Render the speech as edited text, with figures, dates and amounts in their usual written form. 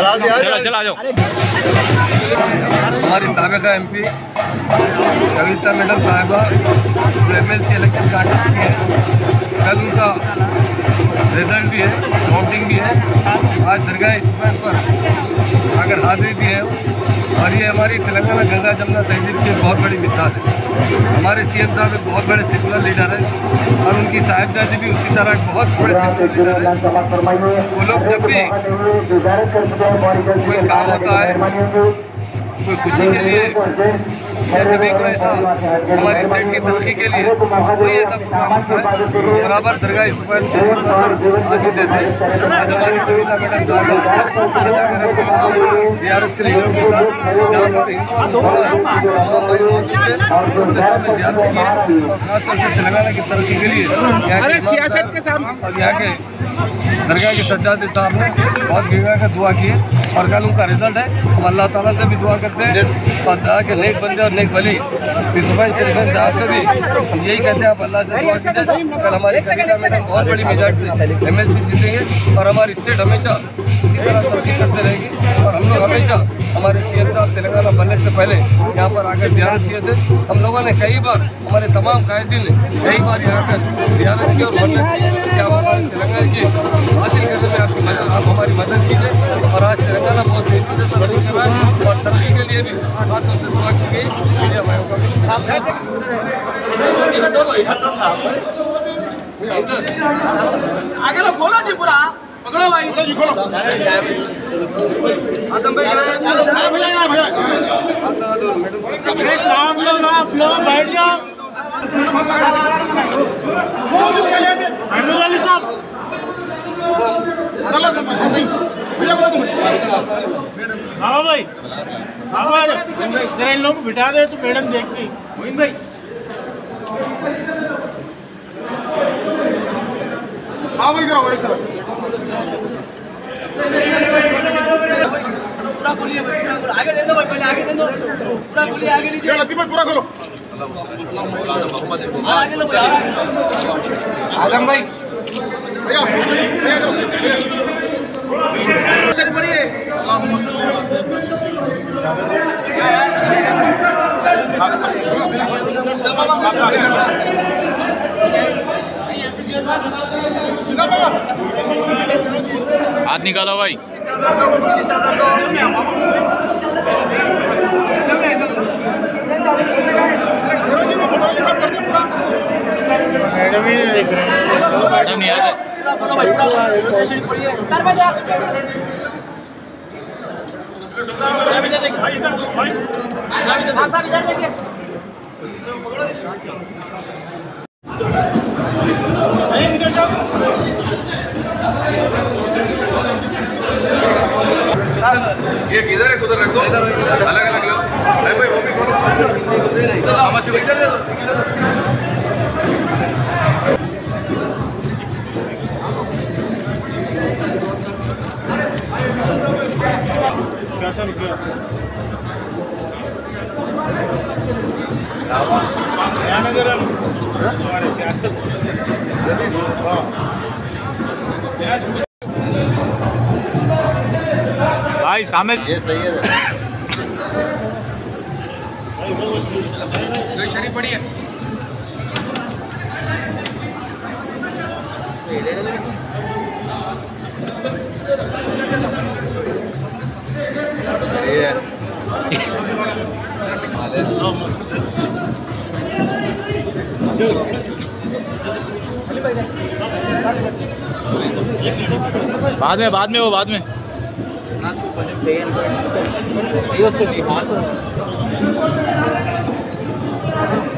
चला जाओ। हमारी साबिका MP कविता मैडम साहिबा जो MLC इलेक्शन कांटेस्ट की है, कल उनका रिजल्ट भी है, काउंटिंग भी है। आज दरगाह इस्लाम पर अगर हाजिरी दी है और ये हमारी तेलंगाना गंगा जमुना तहजीब की बहुत बड़ी मिसाल है। हमारे CM साहब एक बहुत बड़े सेकुलर लीडर है और उनकी साहिबजादी भी उसी तरह बहुत बड़े सेकुलर लीडर है। वो लोग जब भी कोई काम होता है, कोई खुशी के लिए या कभी कोई ऐसा हमारी स्टेट की तरक्की के लिए कोई ऐसा प्रोग्राम होता है तो बराबर दरगाह इस्लाम से हाजिर देते हैं। आज हमारी कविता मैडम साहब DRS के लीडरों के साथ जहाँ पर हिंदू और मुसलमान तमाम भाई मौजूद थे, उनके सामने ज़ियारत की है और खासतौर से तेलंगाना की तरक्की के लिए सियासत के सामने और यहाँ के दरगाह के सज्जादी साहब ने बहुत गिरा कर दुआ की है और कल उनका रिजल्ट है। हम अल्लाह ताला से भी दुआ करते हैं और दुआ के नेक बंदे और नेक वली यूसुफ़ शरीफ़ साहब से भी हम यही कहते हैं, आप अल्लाह से दुआ कीजिए। कल हमारी कविता मैडम बहुत बड़ी मेजॉरिटी से MLC जीतेंगे और हमारी स्टेट हमेशा इसी तरह तरक्की करते रहेगी। और हम लोग हमेशा हमारे CM साहब तेलंगाना बनने से पहले यहाँ पर आकर ज़ियारत किए थे। हम लोगों ने कई बार, हमारे तमाम कायदीन ने कई बार यहाँ आकर ज़ियारत की और मन्नत की कि आप हमारे तेलंगाना की हासिल करने में आप हमारी मदद कीजिए। और आज तेलंगाना बहुत तेजी से तरक्की कर रहा है और तरक्की के लिए भी खासतौर से दुआ की गई मीडिया भाइयों का भी। आगे लोग खोलो जी, पूरा पकड़ो भाई, खोलो। आदम भाई शाम लोग आप लोग बैठ जाओ। साहब हाँ भाई, हाँ जरा इन लोगों को बिठा दे तो मैडम देखती। मोइन भाई हाँ भाई करो चलो पूरा बोलिए, आगे दे दो भाई, पहले आगे दे दो, पूरा बोलिए, आगे लीजिए लतीफ भाई, पूरा खोलो आगे लो भाई। आजम भाई भैया पढ़िए। हाथ निकालो भाई। मैडम ही नहीं देख रहे, मैडम नहीं आ रहे। ये किधर है, उधर रख दो, अलग अलग लो भाई, वो भी खोलो। भाई सामने ये सही है। शरीफ पड़ी है। बाद में वो बाद में हाथ